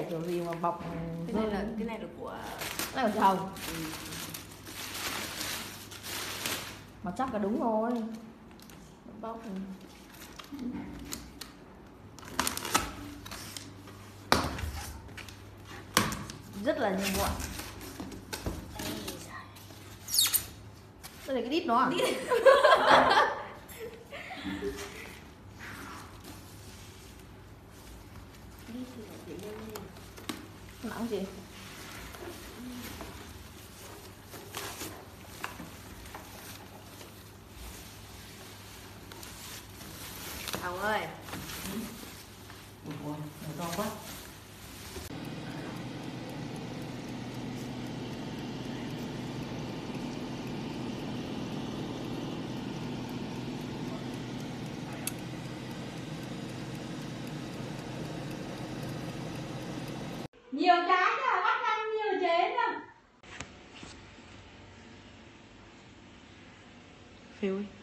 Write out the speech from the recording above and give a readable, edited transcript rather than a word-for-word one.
kiểu gì mà bọc. Cái này là của chồng. Mà chắc là đúng rồi. Bóc rồi. Rất là nhiều muộn. Đây là cái đít nó à? Nặng gì? Hồng ơi. Ủa, to quá. Nhiều cái là bắt ăn nhiều chế đâu. Phiêu.